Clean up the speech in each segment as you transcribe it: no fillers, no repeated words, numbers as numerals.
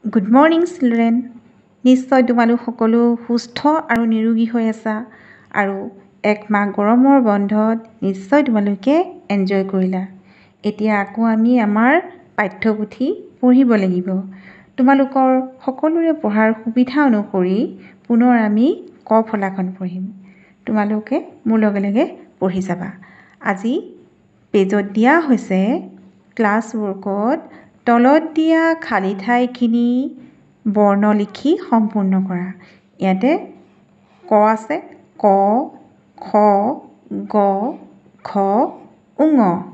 Good morning children. নিশ্চয় তোমালোক সকলো সুস্থ আৰু নিৰোগী হৈ আছা আৰু এক মাহ গৰমৰ বন্ধত নিশ্চয় তোমালোকে এনজয় কৰিলা। এতিয়া আকৌ আমি আমাৰ পাঠ্যপুথি পঢ়িব লাগিব। তোমালোকৰ সকলোৰে পঢ়াৰ সুবিধা অনুসৰি পুনৰ আমি ক ফলাখন পঢ়িম। তোমালোকে মোৰ লগে লগে পঢ়ি যাবা। আজি পেজত দিয়া হৈছে ক্লাছ ৱৰ্কত তলত দিয়া খালী ঠাইখিনি বৰ্ণ লিখি সম্পূৰ্ণ কৰা। ইয়াতে ক আছে, ক, খ, গ, ঘ, ঙ।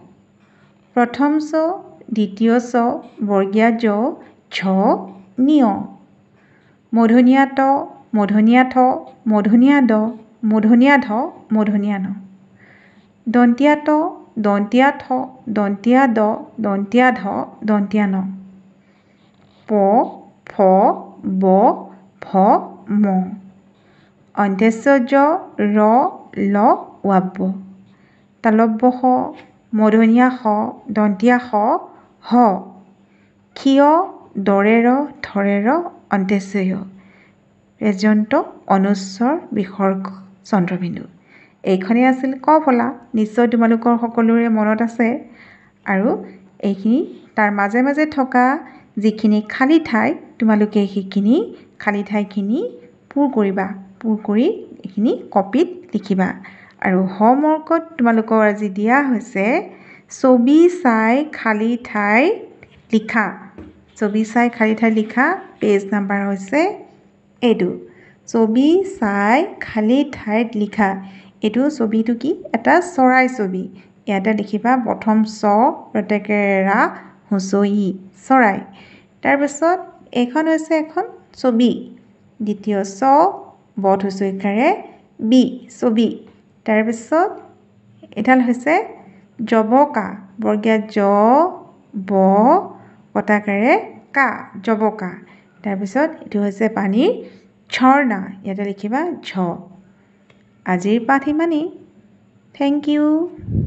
প্ৰথম চ, দ্বিতীয় চ, বৰ্গীয়া জ, ঝ, ঞ। মূৰ্ধন্য ত, মূৰ্ধন্য ঠ, মূৰ্ধন্য ড, মূৰ্ধন্য ধ, মূৰ্ধন্য ণ। দন্ত্য ত, দন্ত্য থ, দন্ত্য দ, দন্ত্য ধ, দন্ত্য ন। প, ফ, ব, ভ, ম। অন্ত্যেশ্ব জ, ৰ, ল, ৱ। তালব্য শ, মূৰ্ধন্য ষ, দন্ত্য স, হ। ক্ষীয় দৰেৰ, ধৰেৰ, অন্ত্যেশ্ব য়। ৰেজন্ত অনুস্বৰ বিসৰ্গ চন্দ্ৰবিন্দু। এইখনেই আছিল ক ফলা। নিশ্চয় তোমালোকৰ সকলোৰে মনত আছে। আৰু এইখিনি তাৰ মাজে মাজে থকা যিখিনি খালী ঠাই তোমালোকে সেইখিনি খালী ঠাইখিনি পূৰ কৰিবা। পূৰ কৰি এইখিনি কপিত লিখিবা। আৰু হোমৱৰ্কত তোমালোকৰ আজি দিয়া হৈছে ছবি চাই খালী ঠাইত লিখা। ছবি চাই খালী ঠাইত লিখা। পেজ নাম্বাৰ হৈছে এইটো। ছবি চাই খালী ঠাইত লিখা। এইটো ছবিটো কি? এটা চৰাই ছবি। ইয়াতে লিখিবা প্ৰথম চ ৰতেকেৰে ৰা হুঁচই চৰাই। তাৰপিছত এইখন হৈছে এখন ছবি। দ্বিতীয় চ বধ হুঁচইকাৰে বি ছবি। তাৰপিছত এডাল হৈছে জবকা। বৰ্গীয়া জ, ব, কটাকাৰে কা, জবকা। তাৰপিছত এইটো হৈছে পানীৰ ঝৰ্ণা। ইয়াতে লিখিবা ঝ। আজিৰ পাঠ ইমানেই। Thank U.